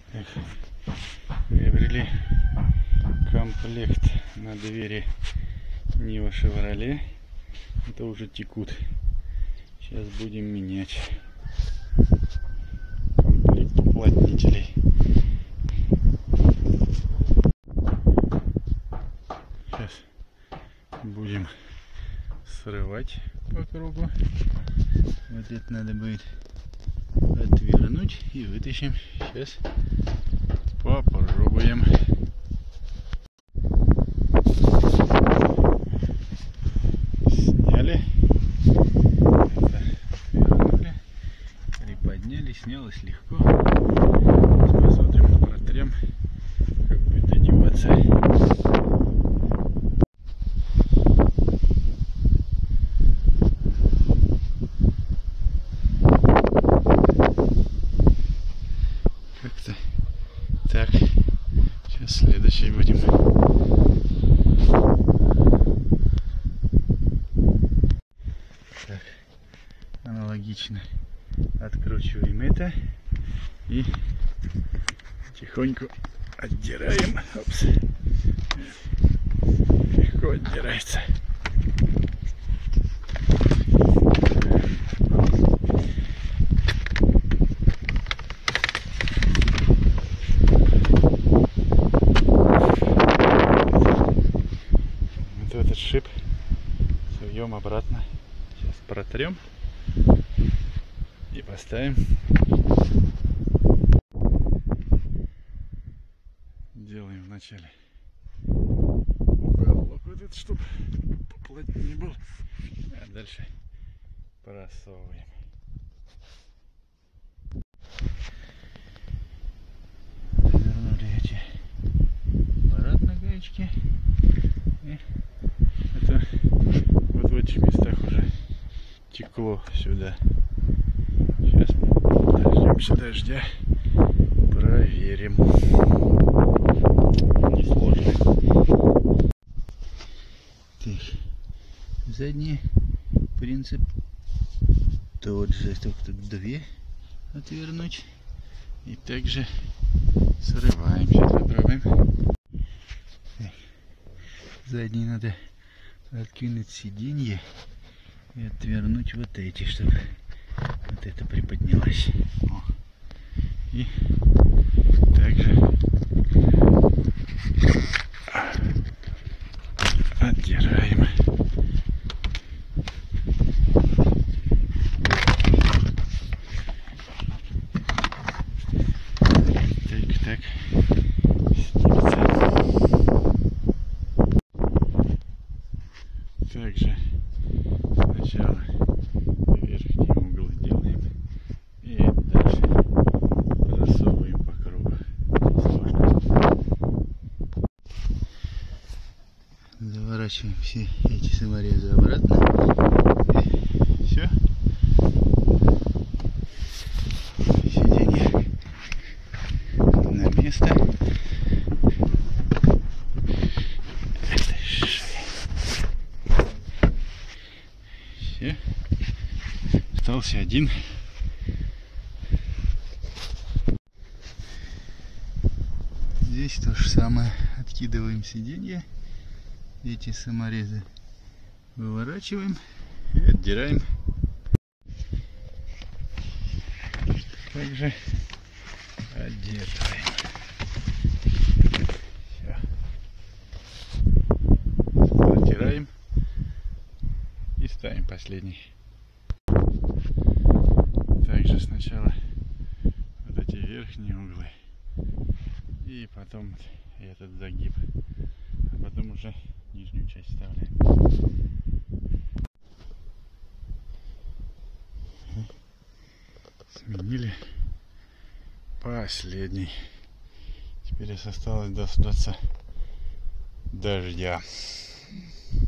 Приобрели комплект на двери Нива Шевроле. Это уже текут. Сейчас будем менять комплект уплотнителей. Сейчас будем срывать по кругу. Вот это надо будет отвернуть и вытащим. Сейчас попробуем. Сняли. Вернули. Приподняли. Снялось легко. Посмотрим, протрем, как будет одеваться. Как-то так. Сейчас следующий будем. Так, аналогично откручиваем это и тихонько отдираем. Опс. Легко отдирается. Вот этот шип суем обратно. Сейчас протрем и поставим. Делаем вначале уголок вот этот, чтобы поплотнее был, а дальше просовываем. Завернули эти обратно гаечки, и это вот в этих местах уже текло сюда. Сейчас дождемся дождя, проверим. Несложно. Так, задний принцип тот же, только тут две отвернуть. И также срываем. Сейчас попробуем. Так, задний надо откинуть сиденье и отвернуть вот эти, чтобы вот это приподнялось. О. И также отдираем. Так, снимется. Также сначала верхний угол делаем и дальше просовываем по кругу. Сложно. Заворачиваем все эти саморезы обратно. И все. Сиденье на место. Это шея. Все. Остался один. Здесь то же самое. Откидываем сиденье. Эти саморезы выворачиваем и отдираем. Также отдираем. Все. Протираем и ставим последний. Также сначала вот эти верхние углы и потом этот загиб, а потом уже нижнюю часть вставляем. Сменили последний. Теперь осталось дождаться дождя.